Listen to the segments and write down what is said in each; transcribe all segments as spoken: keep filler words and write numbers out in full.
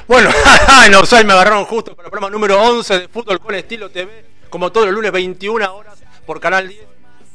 Bueno, en Offside me agarraron justo para el programa número once de Fútbol con Estilo T V, como todos los lunes, veintiuna horas, por Canal diez.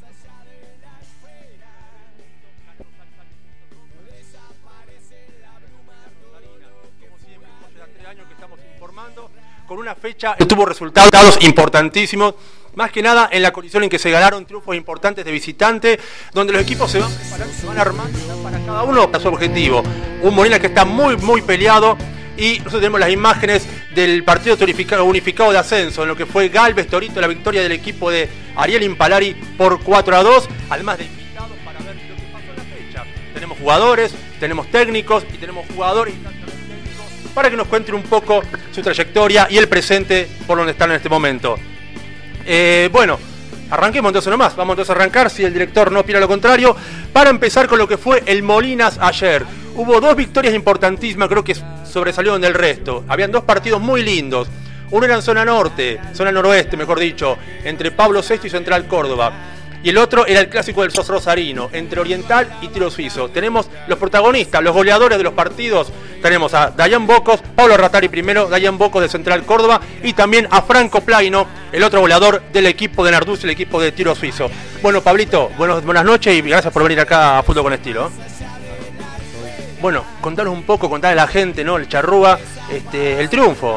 Con una fecha que tuvo resultados importantísimos, más que nada en la condición en que se ganaron triunfos importantes de visitante, donde los equipos se van preparando, se van armando para cada uno para su objetivo. Un Molina que está muy, muy peleado, y nosotros tenemos las imágenes del partido unificado de ascenso, en lo que fue Galvez Torito, la victoria del equipo de Ariel Impalari por cuatro a dos, además de invitados para ver lo que pasó en la fecha. Tenemos jugadores, tenemos técnicos y tenemos jugadores para que nos cuenten un poco su trayectoria y el presente por donde están en este momento. Eh, bueno, arranquemos entonces nomás, vamos entonces a arrancar, si el director no opina lo contrario, para empezar con lo que fue el Molinas ayer. Hubo dos victorias importantísimas, creo que sobresalieron del resto. Habían dos partidos muy lindos. Uno era en zona norte, zona noroeste, mejor dicho, entre Pablo sexto y Central Córdoba. Y el otro era el clásico del S O S Rosarino, entre Oriental y Tiro Suizo. Tenemos los protagonistas, los goleadores de los partidos. Tenemos a Dayan Bocos, Pablo Ratari primero, Dayan Bocos de Central Córdoba, y también a Franco Plaino, el otro goleador del equipo de Narduz, el equipo de Tiro Suizo. Bueno, Pablito, buenos, buenas noches y gracias por venir acá a Fútbol con Estilo. Bueno, contanos un poco, contarle a la gente, ¿no? El Charrúa, este, el triunfo.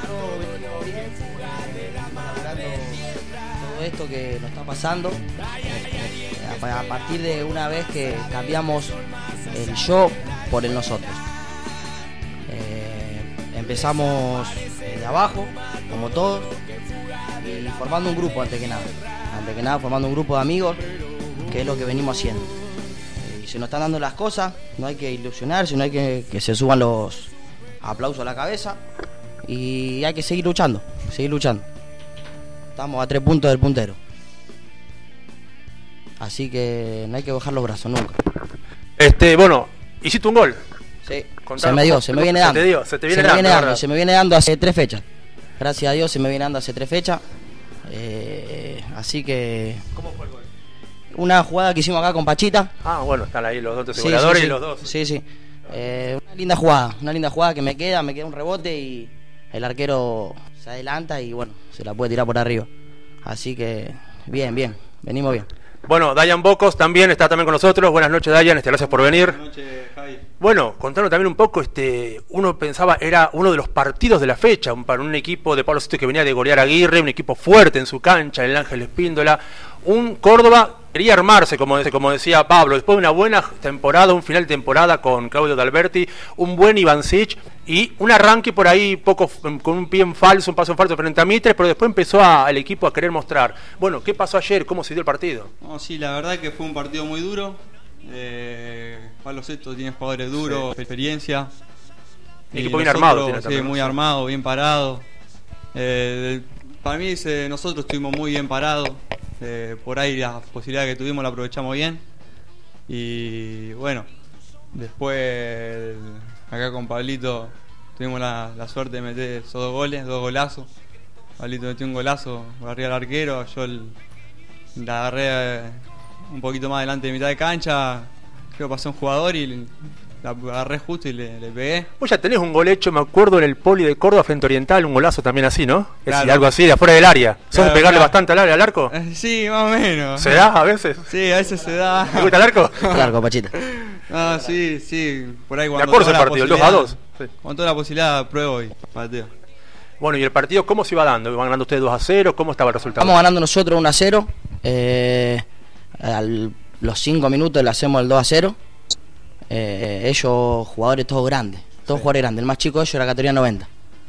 Todo esto que nos está pasando, a partir de una vez que cambiamos el yo por el nosotros. Eh, empezamos de abajo, como todos, y formando un grupo antes que nada. Antes que nada, formando un grupo de amigos, que es lo que venimos haciendo. Y se nos están dando las cosas, no hay que ilusionarse, no hay que que se suban los aplausos a la cabeza, y hay que seguir luchando, seguir luchando. Estamos a tres puntos del puntero. Así que no hay que bajar los brazos nunca. Este, bueno, hiciste un gol. Sí, Contanos, se me dio, se me viene dando. Se te dio, se te viene se me dando, viene dando, ¿verdad? se me viene dando hace tres fechas. Gracias a Dios se me viene dando hace tres fechas. Eh, así que... ¿Cómo fue el gol? Una jugada que hicimos acá con Pachita. Ah, bueno, están ahí los dos Sí, goleadores sí, sí. y los dos. Sí, sí. Eh, una linda jugada, una linda jugada que me queda, me queda un rebote y el arquero se adelanta y bueno, se la puede tirar por arriba. Así que bien, bien, venimos bien. Bueno, Dayan Bocos también está también con nosotros. Buenas noches, Dayan, este, gracias por venir. Buenas noches, Javi. Bueno, contanos también un poco, este, uno pensaba era uno de los partidos de la fecha, un, para un equipo de Pablo Sexto que venía de golear a Aguirre, un equipo fuerte en su cancha, el Ángel Espíndola, un Córdoba quería armarse, como, como decía Pablo, después de una buena temporada, un final de temporada con Claudio D'Alberti, un buen Ivancic y un arranque por ahí poco con un pie en falso, un paso en falso frente a Mitres, pero después empezó a, el equipo a querer mostrar. Bueno, ¿qué pasó ayer? ¿Cómo se dio el partido? No, sí, la verdad que fue un partido muy duro. Eh, Pablo Sexto tiene jugadores duros, sí, experiencia. El equipo bien armado tiene sí, también. muy armado, bien parado. Eh, para mí ese, nosotros estuvimos muy bien parados. Eh, por ahí las posibilidades que tuvimos la aprovechamos bien. Y bueno, después acá con Pablito tuvimos la, la suerte de meter esos dos goles, dos golazos. Pablito metió un golazo por arriba del arquero, yo el, la agarré eh, un poquito más adelante de mitad de cancha, creo que pasó un jugador y la agarré justo y le, le pegué. Vos ya tenés un gol hecho, me acuerdo, en el Poli de Córdoba frente a Oriental, un golazo también así, ¿no? Es Claro. algo así, de afuera del área. ¿Sos Claro, de pegarle claro. bastante al área, al arco? Eh, sí, más o menos. ¿Se da a veces? Sí, a veces se da. ¿Te gusta el arco? Claro, con Pachita. Ah, sí, sí, por ahí Me cuando acuerdo ese tengo la partido, el dos a dos. posibilidad- Sí. Con toda la posibilidad pruebo y pateo. Bueno, ¿y el partido cómo se iba dando? ¿Iban ganando ustedes dos a cero? ¿Cómo estaba el resultado? Estamos ganando nosotros uno a cero. Eh, a los cinco minutos le hacemos el dos a cero. Eh, ellos, jugadores todos grandes, todos Sí. jugadores grandes. El más chico de ellos era categoría noventa.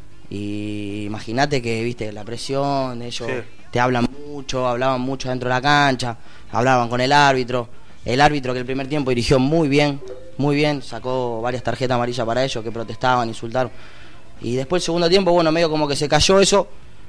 Y imagínate que, viste, la presión, ellos Sí. te hablan mucho, hablaban mucho dentro de la cancha, hablaban con el árbitro. El árbitro que el primer tiempo dirigió muy bien, muy bien, sacó varias tarjetas amarillas para ellos que protestaban, insultaron. Y después el segundo tiempo, bueno, medio como que se cayó eso,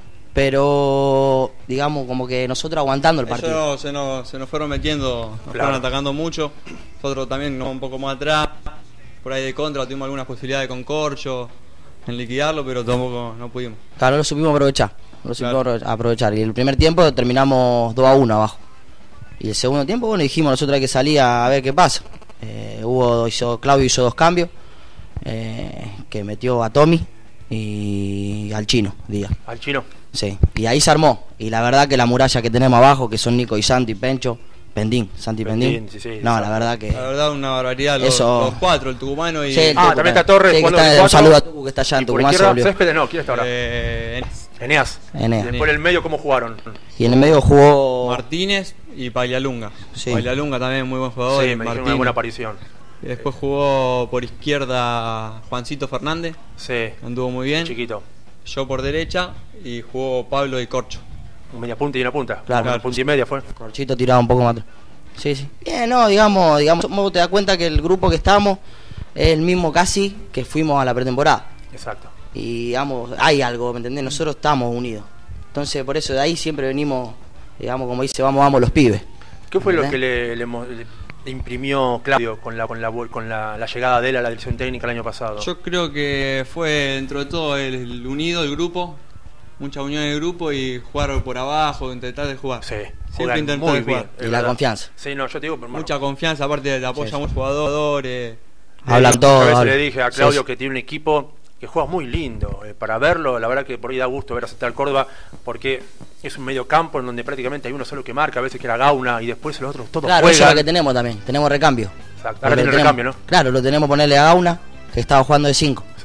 pero digamos como que nosotros aguantando el partido. Ellos se nos, se nos fueron metiendo, nos Claro. fueron atacando mucho. Nosotros también nos un poco más atrás. Por ahí de contra tuvimos algunas posibilidades con Corcho en liquidarlo, pero tampoco no pudimos. Claro, lo supimos aprovechar, lo supimos Claro. aprovechar. Y el primer tiempo terminamos dos a uno abajo. Y el segundo tiempo, bueno, dijimos nosotros hay que salir a ver qué pasa. Eh, hubo hizo, Claudio hizo dos cambios, eh, que metió a Tommy, y al Chino Díaz. Al Chino. Sí, y ahí se armó. Y la verdad que la muralla que tenemos abajo, que son Nico y Santi, Pencho, Pendín, Santi Pendín. Pendín, sí, sí, no, sí. la verdad que... La verdad, una barbaridad. Los, Eso- los cuatro, el tucumano y... Sí, el Ah, Tucu, también está Torres, sí, que jugando está- de un cuatro. saludo a Tucu que está allá en Y por Tucumán. se izquierda, volvió. Céspedes no, ¿quién está ahora? eh, Eneas. Eneas. Después en el medio, ¿cómo jugaron? Y en el medio jugó... Martínez y Paglialunga. Sí. Paglialunga también muy buen jugador. Sí, y me dijeron una Martínez. buena aparición. Y después jugó por izquierda Juancito Fernández, Sí, anduvo muy bien. chiquito. Yo por derecha y jugó Pablo y Corcho. Un media punta y una punta. Claro. Una punta y media fue. Corchito tiraba un poco más atrás. Sí, sí. Bien, no, digamos, digamos, vos te das cuenta que el grupo que estamos es el mismo casi que fuimos a la pretemporada. Exacto. Y digamos, hay algo, ¿me entendés? Nosotros estamos unidos. Entonces, por eso de ahí siempre venimos, digamos, como dice, vamos, vamos los pibes. ¿Qué fue lo ¿Entendés? que le, le mo- le imprimió Claudio con la con la con la, la llegada de él a la dirección técnica el año pasado? Yo creo que fue dentro de todo el, el unido, el grupo, mucha unión del grupo y jugar por abajo, intentar de jugar. Sí, Siempre juegan intentar muy de jugar. bien. Y es la verdad. confianza. Sí, no, yo te digo, pero, hermano, Mucha confianza, aparte de apoyo Sí, a sí. muchos jugadores. Hablan eh, todo, muchas veces hablan. le dije a Sí, Claudio sí. que tiene un equipo que juega muy lindo. eh, para verlo, la verdad que por ahí da gusto ver a Central Córdoba, porque es un medio campo en donde prácticamente hay uno solo que marca, a veces que era Gauna, y después los otros todos Claro, eso es juegan. lo que tenemos también. Tenemos recambio. Exacto. Lo Ahora tiene tenemos- recambio, ¿no? Claro, lo tenemos ponerle a Gauna, que estaba jugando de cinco. Sí.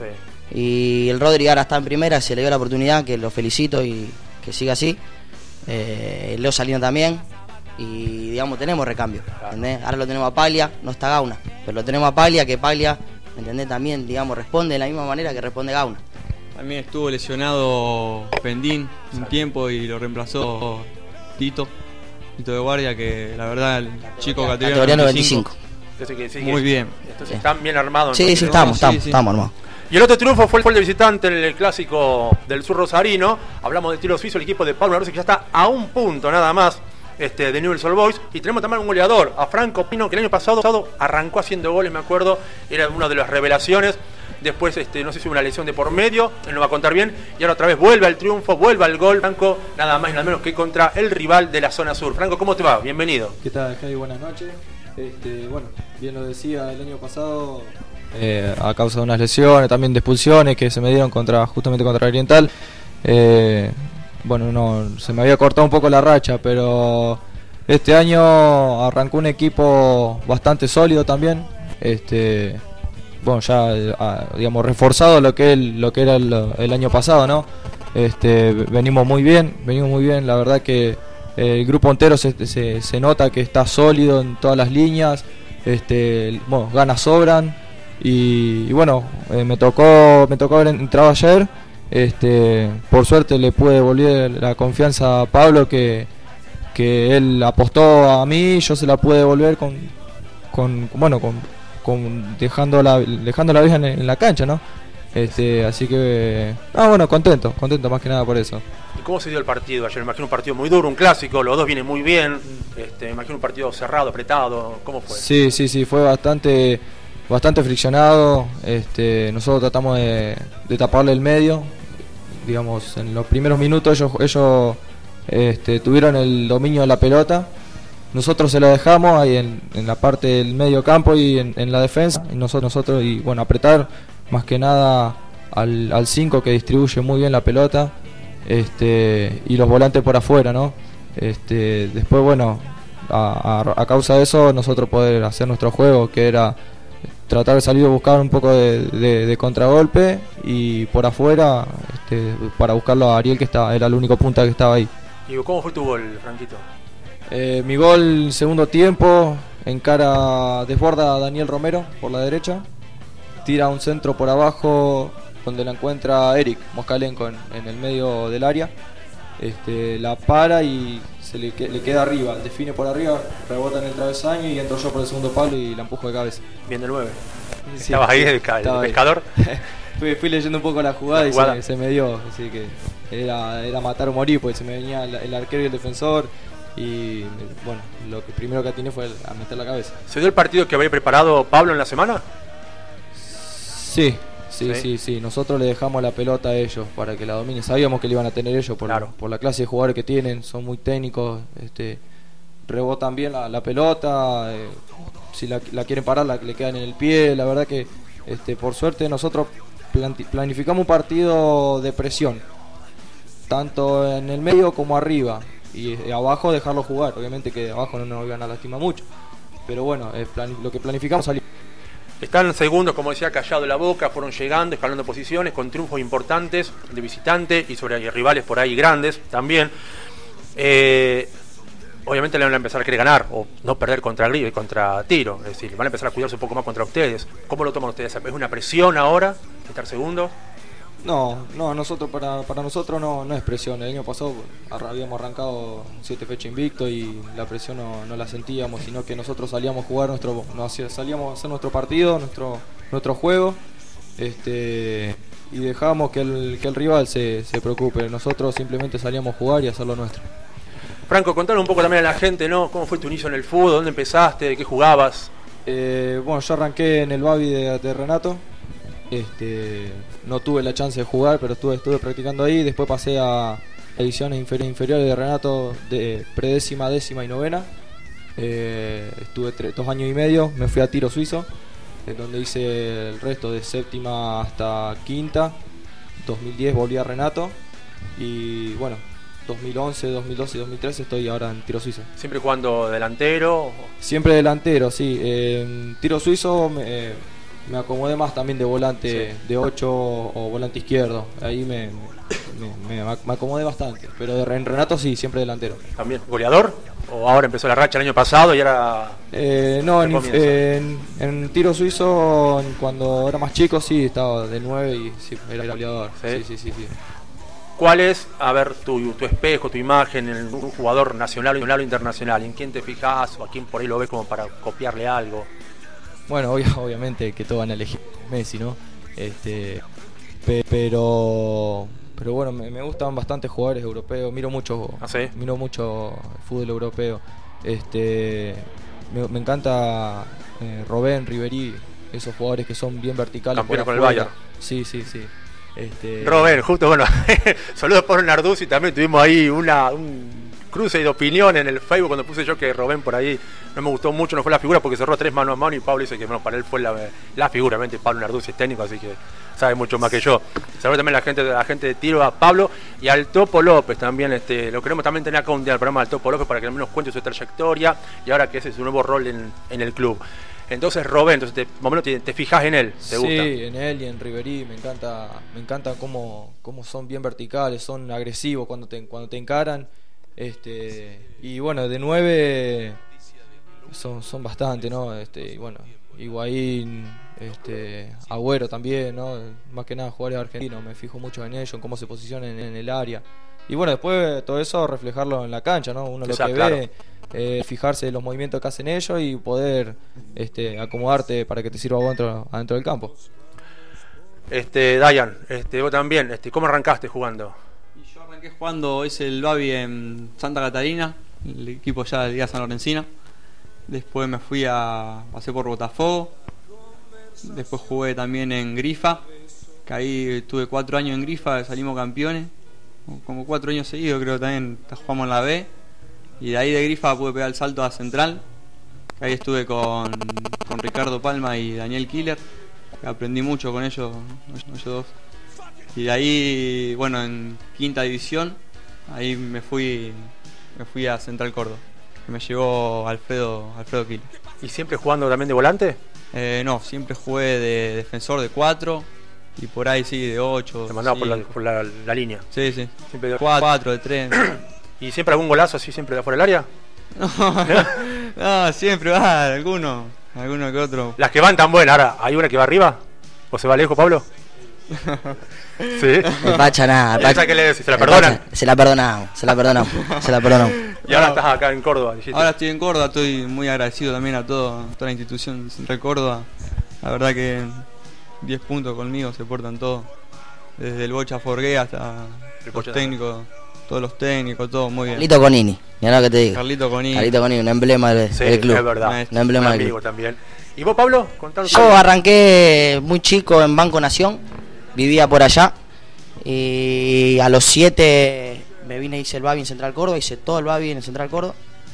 Y el Rodri ahora está en primera, se le dio la oportunidad, que lo felicito y que siga así. Eh, el Leo Salino también. Y digamos, tenemos recambio. ¿Entendés? Ahora lo tenemos a Paglia, no está Gauna. Pero lo tenemos a Paglia, que Paglia, ¿me entendés? También, digamos, responde de la misma manera que responde Gauna. También estuvo lesionado Pendín un tiempo y lo reemplazó Tito, Tito de guardia, que la verdad el chico Categoría categoría noventa y cinco. Entonces, que sí, Muy que- bien. Entonces Sí. están bien armados. Sí, entonces, sí, ¿no? estamos, sí, estamos, sí. estamos, hermano. Y el otro triunfo fue el, fue el de visitante en el clásico del sur rosarino. Hablamos del tiro suizo, el equipo de Pablo Arce, que ya está a un punto nada más este, de Newell's Old Boys. Y tenemos también un goleador, a Franco Pino, que el año pasado, pasado arrancó haciendo goles, me acuerdo. Era una de las revelaciones. Después, este, no sé si hubo una lesión de por medio, él nos va a contar bien. Y ahora otra vez vuelve al triunfo, vuelve al gol. Franco, nada más y nada menos que contra el rival de la zona sur. Franco, ¿cómo te va? Bienvenido. ¿Qué tal, Javi? Buenas noches. Este, bueno, bien lo decía el año pasado, eh, a causa de unas lesiones, también de expulsiones que se me dieron contra justamente contra Oriental. Eh, bueno, no, se me había cortado un poco la racha, pero este año arrancó un equipo bastante sólido también. Este, bueno, ya eh, ah, digamos reforzado lo que el, lo que era el, el año pasado, ¿no? Este, venimos muy bien, venimos muy bien, la verdad que el grupo entero se, se, se nota que está sólido en todas las líneas, este, bueno, ganas sobran y, y bueno, eh, me tocó me tocó haber entrado ayer, este, por suerte le pude devolver la confianza a Pablo que, que él apostó a mí, yo se la pude devolver con, con bueno con, con dejando la dejando la vieja en, en la cancha, ¿no? Este, así que ah bueno, contento, contento más que nada por eso. ¿Y cómo se dio el partido ayer? Me imagino un partido muy duro, un clásico, los dos vienen muy bien. Este, me imagino un partido cerrado, apretado. ¿Cómo fue? Sí, sí, sí, fue bastante bastante friccionado. Este, nosotros tratamos de, de taparle el medio. Digamos, en los primeros minutos ellos, ellos este, tuvieron el dominio de la pelota. Nosotros se lo dejamos ahí en, en la parte del medio campo y en, en la defensa. Y nosotros, nosotros y bueno, apretar más que nada al cinco que distribuye muy bien la pelota. Este, y los volantes por afuera, ¿no? Este, después, bueno, a, a, a causa de eso, nosotros poder hacer nuestro juego, que era tratar de salir a buscar un poco de, de, de contragolpe y por afuera, este, para buscarlo a Ariel, que estaba, era el único punta que estaba ahí. Y ¿cómo fue tu gol, Franquito? Eh, mi gol, segundo tiempo, encara, desborda a Daniel Romero por la derecha, tira un centro por abajo donde la encuentra Eric Moscalenco en, en el medio del área, este, la para y se le, le queda arriba, define por arriba, rebota en el travesaño y entro yo por el segundo palo y la empujo de cabeza. Bien de nueve. Sí, ¿Estabas ahí, el, ca- el estaba ahí. pescador? fui, fui leyendo un poco la jugada, La y jugada. se, se me dio, así que era, era matar o morir, porque se me venía el, el arquero y el defensor y bueno, lo que primero que atiné fue a meter la cabeza. ¿Se dio el partido que había preparado Pablo en la semana? Sí, sí, Sí. sí, sí, nosotros le dejamos la pelota a ellos para que la dominen. Sabíamos que la iban a tener ellos por, Claro. por la clase de jugadores que tienen, son muy técnicos, este, rebotan bien la, la pelota, eh, si la, la quieren parar la, le quedan en el pie, la verdad que este, por suerte nosotros planificamos un partido de presión, tanto en el medio como arriba, y abajo dejarlo jugar. Obviamente que de abajo no nos iban a lastimar mucho, pero bueno, eh, plan, lo que planificamos salió. Están segundos, como decía, callado la boca, fueron llegando, escalando posiciones, con triunfos importantes de visitante y sobre rivales por ahí grandes también. Eh, obviamente le van a empezar a querer ganar o no perder contra River, contra Tiro, es decir, van a empezar a cuidarse un poco más contra ustedes. ¿Cómo lo toman ustedes? ¿Es una presión ahora estar segundo? No, no, nosotros para, para nosotros no, no es presión. El año pasado habíamos arrancado siete fechas invicto y la presión no, no la sentíamos, sino que nosotros salíamos a jugar nuestro, no, salíamos a hacer nuestro partido, nuestro, nuestro juego, este, y dejábamos que el, que el rival se, se preocupe. Nosotros simplemente salíamos a jugar y a hacer lo nuestro. Franco, contale un poco también a la gente, ¿no? ¿Cómo fue tu inicio en el fútbol? ¿Dónde empezaste? ¿De qué jugabas? Eh, bueno, yo arranqué en el Babi de, de Renato. Este, no tuve la chance de jugar, pero estuve, estuve practicando ahí. Después pasé a ediciones inferi- inferiores de Renato, de predécima, décima y novena. Eh, estuve tres, dos años y medio. Me fui a Tiro Suizo, en donde hice el resto de séptima hasta quinta. dos mil diez volví a Renato y bueno, dos mil once, dos mil doce y dos mil trece estoy ahora en Tiro Suizo. ¿Siempre jugando delantero? Siempre delantero, sí. En Tiro Suizo me, eh, me acomodé más también de volante, sí, de ocho o volante izquierdo. Ahí me, me, me, me acomodé bastante. Pero de, en Renato sí, siempre delantero. ¿También goleador? ¿O ahora empezó la racha el año pasado y ahora...? Eh, no, en, en, en Tiro Suizo, cuando era más chico, sí, estaba de nueve y sí, era goleador. ¿Sí? Sí, sí, sí, sí. ¿Cuál es, a ver, tu, tu espejo, tu imagen en un jugador nacional o internacional? ¿En quién te fijas o a quién por ahí lo ves como para copiarle algo? Bueno, obvio, obviamente que todos van a elegir Messi, ¿no? Este, pe, pero, pero bueno, me, me gustan bastante jugadores europeos. Miro mucho, ¿Ah, sí? miro mucho fútbol europeo. Este, me, me encanta eh, Robben, Ribéry, esos jugadores que son bien verticales. Campeones con el Bayern. Sí, sí, sí. Este... Robben, justo, bueno, saludos por Narduzzi, también tuvimos ahí una, un cruce de opinión en el Facebook cuando puse yo que Robben por ahí no me gustó mucho, no fue la figura porque cerró tres mano a mano y Pablo dice que bueno, para él fue la, la figura. Obviamente Pablo Narduzzi es técnico, así que sabe mucho más que yo. Saludos también a la gente, a la gente de Tiro, a Pablo y al Topo López también. Este, lo queremos también tener acá un día el programa del Topo López para que al menos cuente su trayectoria y ahora que ese es su nuevo rol en, en el club. Entonces Robben, entonces te, más o menos te, te fijas en él, ¿te gusta? Sí, en él y en Ribéry me encanta, me encanta cómo, cómo son bien verticales, son agresivos cuando te, cuando te encaran, este, y bueno, de nueve son, son bastante, ¿no? Este, y bueno, Higuaín, este, Agüero también, ¿no? Más que nada jugadores argentinos, me fijo mucho en ellos, en cómo se posicionan en, en el área. Y bueno, después todo eso reflejarlo en la cancha, ¿no? Uno lo que claro. ve, eh, fijarse en los movimientos que hacen ellos y poder este, acomodarte para que te sirva adentro, adentro del campo. Este, Dayan, este, vos también, este, ¿cómo arrancaste jugando? Y yo arranqué jugando, es el Babi en Santa Catarina, el equipo ya de Liga San Lorencina. Después me fui a pasé por Botafogo. Después jugué también en Grifa, que ahí estuve cuatro años en Grifa, salimos campeones. Como cuatro años seguidos creo también jugamos en la B. Y de ahí de Grifa pude pegar el salto a Central, que ahí estuve con, con Ricardo Palma y Daniel Killer, que aprendí mucho con ellos, ellos dos. Y de ahí, bueno, en quinta división, ahí me fui me fui a Central Córdoba, que me llevó Alfredo, Alfredo Killer. ¿Y siempre jugando también de volante? Eh, no, siempre jugué de defensor de cuatro. Y por ahí sí, de ocho. Te mandaba por, la, por la, la línea. Sí, sí. Siempre de cuatro, de tres. ¿Y siempre algún golazo así, siempre de afuera del área? No, no, siempre va, alguno, alguno que otro. Las que van tan buenas, ahora, ¿hay una que va arriba? ¿O se va lejos, Pablo? Sí. El Pacha nada. El Pacha, ¿Qué le decís? ¿Se la perdonan? Pacha, se la perdonamos, se la perdonamos, se la perdonamos. Y ahora estás acá en Córdoba, dijiste. Ahora estoy en Córdoba, estoy muy agradecido también a todo, a toda la institución Central Córdoba. La verdad que diez puntos conmigo se portan todos. Desde el Bocha Forgué hasta El los Bocha técnicos, todos los técnicos, todo muy bien. Carlito Conini, mirá lo que te digo. Carlito Conini. Carlito Conini, un emblema del, Sí, del club. es verdad. Maestro. Un emblema Un del amigo club. también. ¿Y vos, Pablo? Contanos. Yo arranqué muy chico en Banco Nación, vivía por allá. Y a los siete me vine, hice el Babi en Central Córdoba, hice todo el Babi en Central Córdoba.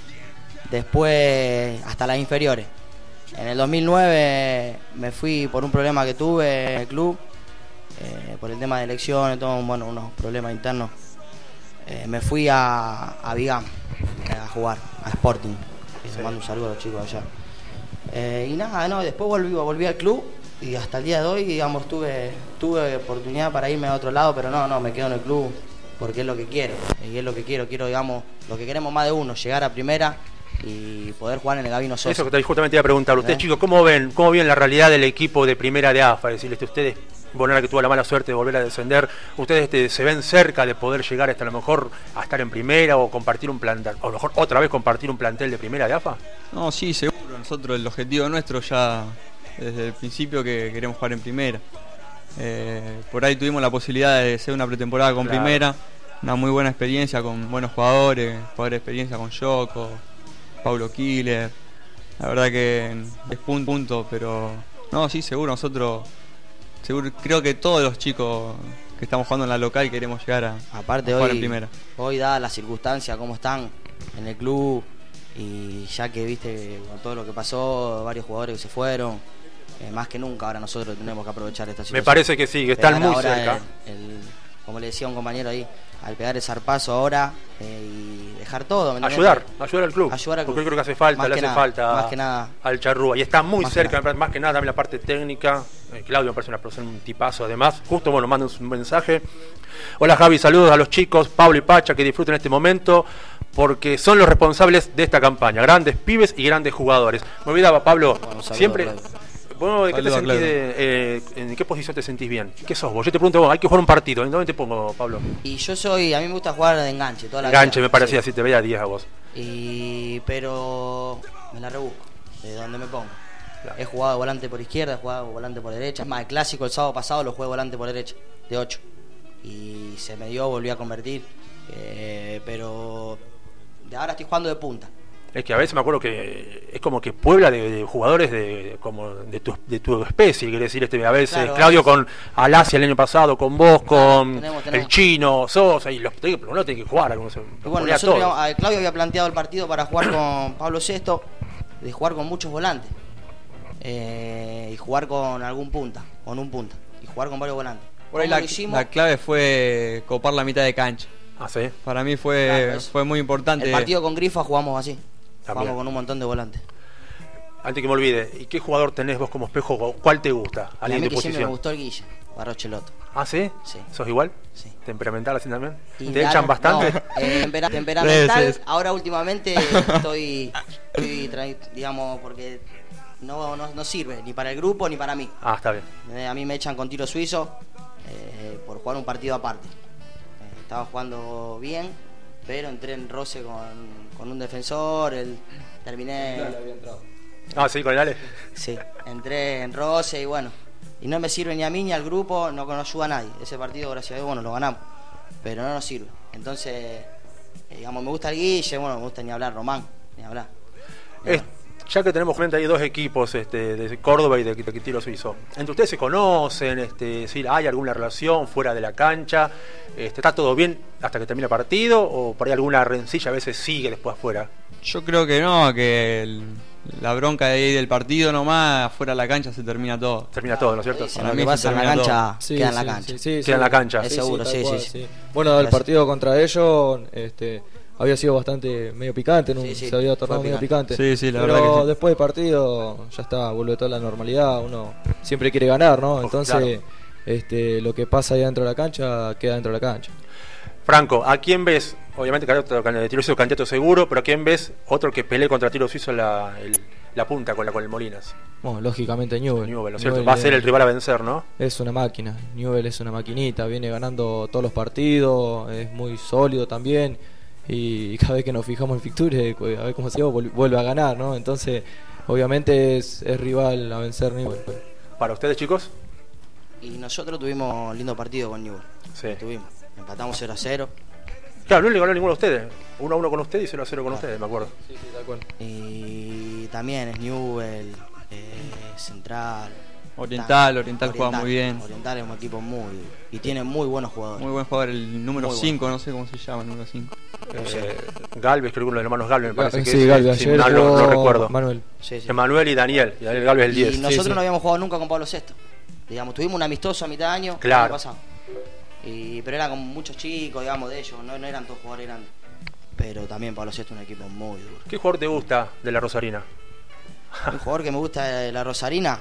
Después hasta las inferiores. En el dos mil nueve me fui por un problema que tuve en el club eh, por el tema de elecciones, todo, bueno, unos problemas internos, eh, me fui a, a Vigam eh, a jugar, a Sporting. Les Sí. mando un saludo a los chicos allá. Eh, y nada, no, después volví, volví al club y hasta el día de hoy, digamos, tuve, tuve oportunidad para irme a otro lado, pero no, no, me quedo en el club porque es lo que quiero. Y es lo que quiero, quiero, digamos, lo que queremos más de uno, llegar a primera y poder jugar en el Gabino Sosa. Eso que te- justamente iba a preguntar. Ustedes, ¿Eh? chicos, ¿cómo ven cómo ven la realidad del equipo de primera de A F A? Es decir, este, ustedes, bueno, ahora que tuvo la mala suerte de volver a descender, ¿ustedes este, se ven cerca de poder llegar hasta a lo mejor a estar en primera o compartir un plantel, o a lo mejor otra vez compartir un plantel de primera de A F A? No, sí, seguro. Nosotros, el objetivo nuestro ya desde el principio que queremos jugar en primera. Eh, por ahí tuvimos la posibilidad de hacer una pretemporada con Claro. primera, una muy buena experiencia con buenos jugadores, jugadores de experiencia con Yoko, Paulo Killer. La verdad que es punto, punto, pero no, sí, seguro nosotros, seguro, creo que todos los chicos que estamos jugando en la local queremos llegar a, Aparte a jugar hoy, en primera. hoy dada las circunstancias, cómo están en el club y ya que viste con todo lo que pasó, varios jugadores que se fueron, eh, más que nunca ahora nosotros tenemos que aprovechar esta situación. Me parece que sí, que están Pegar muy ahora cerca. el- el- como le decía un compañero ahí, al pegar el zarpazo ahora eh, y dejar todo. ¿me entendés? Ayudar, ayudar al club. Ayudar al club. Porque yo creo que hace falta, Más le que hace nada, falta más que nada. al Charrúa. Y está muy Más que cerca, nada. más que nada también la parte técnica. Eh, Claudio me parece una persona, un tipazo además. Justo, bueno, manda un mensaje. Hola Javi, saludos a los chicos, Pablo y Pacha, que disfruten este momento, porque son los responsables de esta campaña. Grandes pibes y grandes jugadores. Me olvidaba, Pablo, Bueno, un saludo, siempre... Claudio. Bueno, ¿de qué te Saludos, sentís Claudio. de, eh, ¿en qué posición te sentís bien? ¿Qué sos vos? Yo te pregunto, vos, hay que jugar un partido. ¿En dónde te pongo, Pablo? Y yo soy, a mí me gusta jugar de enganche toda la Enganche, vida. me parecía, Sí. así te veía diez a vos. Y pero me la rebusco de donde me pongo. Claro. He jugado volante por izquierda, he jugado volante por derecha. Es más, el clásico el sábado pasado lo jugué volante por derecha, de ocho. Y se me dio, volví a convertir. Eh, pero de ahora estoy jugando de punta. Es que a veces me acuerdo que es como que puebla de, de jugadores de como de tu, de tu especie, quiere decir, este a veces Claro, Claudio a veces. con Alasia el año pasado, con vos, con tenemos, tenemos. el Chino, Sosa, y los pero uno tiene que jugar, algunos se Y los bueno, ponía nosotros todos. habíamos- eh, Claudio había planteado el partido para jugar con Pablo Sexto, de jugar con muchos volantes. Eh, y jugar con algún punta, con un punta. Y jugar con varios volantes. Por ahí ¿Cómo la, lo hicimos? la clave fue copar la mitad de cancha. Ah, sí. Para mí fue, Claro, eso. fue muy importante. El partido con Grifa jugamos así. También. Jugamos con un montón de volantes. Antes que me olvide, ¿y qué jugador tenés vos como espejo? ¿Cuál te gusta? Y a ¿Alguien mí de que siempre me posición? gustó el Guille, Barrochelotto. Ah, ¿sí? Sí. ¿Sos igual? Sí. ¿Temperamental así también? Y ¿Te nada, echan bastante? no, eh, tempera- temperamental, Sí, sí. ahora últimamente estoy, estoy tra- digamos, porque no, no, no sirve ni para el grupo ni para mí. Ah, está bien. Eh, A mí me echan con tiro suizo eh, por jugar un partido aparte. Eh, estaba jugando bien, pero entré en roce con, con un defensor, el, terminé... Ah, sí, con el Ale. Sí, entré en roce y bueno, y no me sirve ni a mí ni al grupo, no, no ayuda a nadie. Ese partido, gracias a Dios, bueno, lo ganamos, pero no nos sirve. Entonces, eh, digamos, me gusta el Guille, bueno, me gusta ni hablar Román, ni hablar. Ni Es- hablar. ya que tenemos frente ahí dos equipos, este, de Córdoba y de, de Tiro Suizo, ¿entre ustedes se conocen? Este, ¿sí, ¿Hay alguna relación fuera de la cancha? Este, ¿Está todo bien hasta que termina el partido? ¿O por ahí alguna rencilla a veces sigue después afuera? Yo creo que no, que el- la bronca de ahí del partido nomás, afuera de la cancha se termina todo. Termina todo, ¿no es cierto? Sí, Para lo mí que se pasa en la termina cancha, Sí, queda en sí, la cancha. sí, sí, Queda en la cancha. Es seguro, tal sí, cual, sí, sí. Bueno, el Gracias. partido contra ellos este, había sido bastante medio picante, ¿no? Sí, sí, se había fue tornado medio picante. picante. Sí, sí, la Pero verdad que sí. después del partido ya está, vuelve toda la normalidad, uno siempre quiere ganar, ¿no? Ojo, Entonces, claro. este, lo que pasa ahí dentro de la cancha queda dentro de la cancha. Franco, ¿a quién ves? Obviamente candidato, de Tiro Suizo candidato seguro, pero ¿a quién ves otro que pelee contra Tiro Suizo la, el- la punta con la con el Molinas? Bueno, lógicamente Newell. Newell, ¿no es cierto? Newell Va a ser es- el rival a vencer, ¿no? Es una máquina, Newell es una maquinita, viene ganando todos los partidos, es muy sólido también y cada vez que nos fijamos en Ficture, a ver cómo se llama, vol- vuelve a ganar, ¿no? Entonces, obviamente es, es rival a vencer Newell. Para ustedes, chicos. Y nosotros tuvimos un lindo partido con Newell. Sí. Tuvimos. Empatamos cero a cero. Claro, no le ganó ninguno a ustedes. uno a uno con ustedes y cero a cero con ustedes, me acuerdo. Sí, sí, tal cual. Y también es Newell, eh, Central. Oriental, Oriental juega muy bien. Oriental es un equipo muy... y tiene muy buenos jugadores. Muy buen jugador, el número Muy cinco, bueno. no sé cómo se llama el número cinco. Eh, Galvez, creo que uno de los hermanos Galvez me parece que Sí, es. Galvez, Si ayer mal no, no jugó recuerdo. Manuel. Sí, sí. Emanuel y Daniel. Y Daniel Galvez el Y diez. nosotros sí. no habíamos jugado nunca con Pablo Sexto. Digamos, tuvimos un amistoso a mitad de año Claro. el año pasado. Y, pero era con muchos chicos, digamos, de ellos. No, no eran todos jugadores grandes. Pero también Pablo Sexto es un equipo muy duro. ¿Qué jugador te gusta de la Rosarina? Un jugador que me gusta de la Rosarina.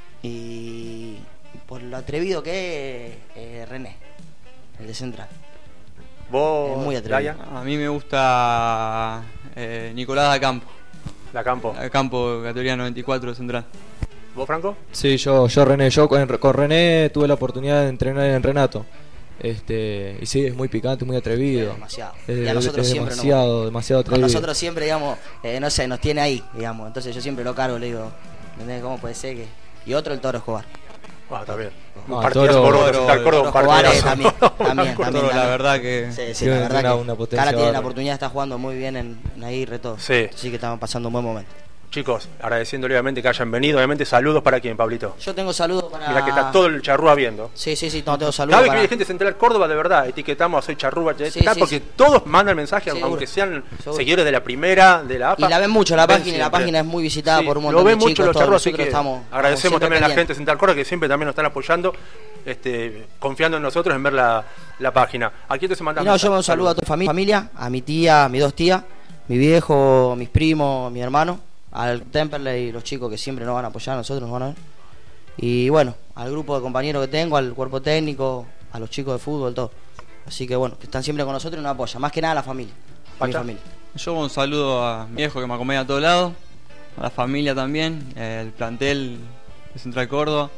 Y por lo atrevido que es, eh, René, el de Central. ¿Vos, Es muy atrevido. Laia? A mí me gusta eh, Nicolás da Campo. La Campo. Da Campo, categoría noventa y cuatro de Central. ¿Vos, Franco? Sí, yo, yo René, yo con, con René tuve la oportunidad de entrenar en Renato. Este, y sí, es muy picante, muy atrevido. Demasiado. Es, Y a nosotros es siempre nos- demasiado, demasiado Con atrevido. nosotros siempre, digamos, eh, no sé, nos tiene ahí, digamos. Entonces yo siempre lo cargo, le digo, ¿entendés cómo puede ser que...? Y otro, el Toro Escobar. Ah, está bien. Un Ah, partidazo Toro- por Toro- Central Córdoba, un Toro Escobar, eh, partidazo. también, también, Toro, también, la también. verdad que... Sí, sí, Tiene la verdad una- que una potencia Cara tiene la bárbara. oportunidad, está jugando muy bien en, en Aguirre todo. Sí. Así que estamos pasando un buen momento. Chicos, agradeciéndole obviamente que hayan venido. Obviamente, saludos para quién, Pablito. Yo tengo saludos para... Mirá que está todo el charrúa viendo. Sí, sí, sí, no, tengo saludos Cada vez que para... viene gente de Central Córdoba, de verdad, etiquetamos a Soy Charrúa, ya Sí, está, sí, porque sí. todos mandan mensajes, Seguro. aunque sean Seguro. seguidores de la primera, de la A P A. Y la ven mucho la ven página, y la siempre. página es muy visitada Sí, por un lo montón ven de mucho chicos, los todos charrúas, así nosotros que estamos- agradecemos estamos también a la siempre gente de Central Córdoba que siempre también nos están apoyando, este, confiando en nosotros en ver la, la página. Aquí te se Y mandan no, yo un saludo a toda mi familia, a mi tía, a mis dos tías, mi viejo, mis primos, mi hermano, al Temperley y los chicos que siempre nos van a apoyar, a nosotros nos van a ver. Y bueno, al grupo de compañeros que tengo, al cuerpo técnico, a los chicos de fútbol, todo. Así que bueno, que están siempre con nosotros y nos apoyan, más que nada a la familia, a mi Pacha. familia. Yo un saludo a mi viejo que me acompaña a todos lados, a la familia también, el plantel de Central Córdoba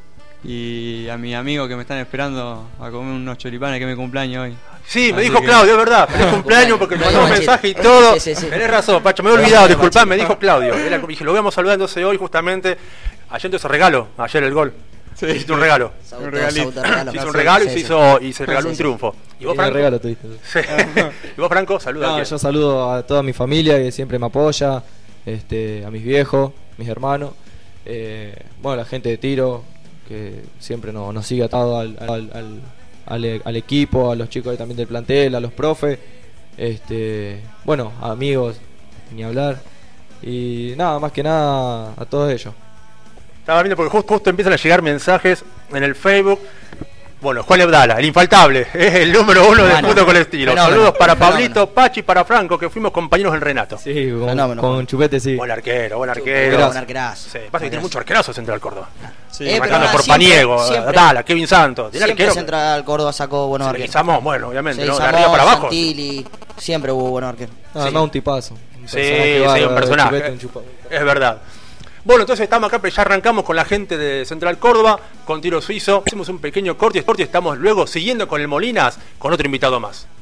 y a mis amigos que me están esperando a comer unos choripanes que es mi cumpleaños hoy. Sí, me Así dijo que- Claudio, es verdad, feliz cumpleaños porque me mandó un Cumpleaños, mensaje y Machito. todo. Sí, sí, sí. Tenés razón, Pacho, me he olvidado, Cumpleaños, disculpá, me Machito. dijo Claudio. Era- dije, lo íbamos saludando entonces hoy justamente. Ayer entonces regalo, ayer el gol. Sí. Hiciste un regalo. Se Un auto- regalito. se autorregaló. Se hizo un regalo y Sí, se sí. hizo y se regaló Sí, un sí. triunfo. ¿Y vos, Qué Franco? regalo tuviste. Sí. ¿Y vos, Franco? Saluda No, a yo saludo a toda mi familia que siempre me apoya, este, a mis viejos, mis hermanos, eh, bueno, la gente de tiro que siempre nos, nos sigue atado al, al, al, al- al equipo, a los chicos también del plantel, a los profes, este, bueno, a amigos, ni hablar, y nada, más que nada a todos ellos. Estaba viendo porque justo, justo empiezan a llegar mensajes en el Facebook. Bueno, Juan Abdala, el infaltable, es el número uno del Bueno, punto con el estilo. fenómeno, Saludos para fenómeno. Pablito, Pachi y para Franco, que fuimos compañeros en Renato. Sí, con, Fenómeno, con Juan. Chupete sí. Buen arquero, buen Chupete, arquero. buen arquerazo. Sí, pasa que tiene mucho arquerazo Central Córdoba. Sí. Eh, pero Marcando nada, por siempre, Paniego, siempre. Dala, Kevin Santos. Tiene Siempre arquero. Central Córdoba sacó buenos arqueros. Leguizamón, bueno, obviamente, Sí, ¿no? De Samón, arriba para abajo. Santilli, siempre hubo buenos arqueros. No, además un tipazo. Un Sí, personaje sí, bárbaro, un personaje. Chupete, un chupa- Es verdad. Bueno, entonces estamos acá, pero ya arrancamos con la gente de Central Córdoba, con Tiro Suizo. Hacemos un pequeño corte y corte y estamos luego siguiendo con el Molinas, con otro invitado más.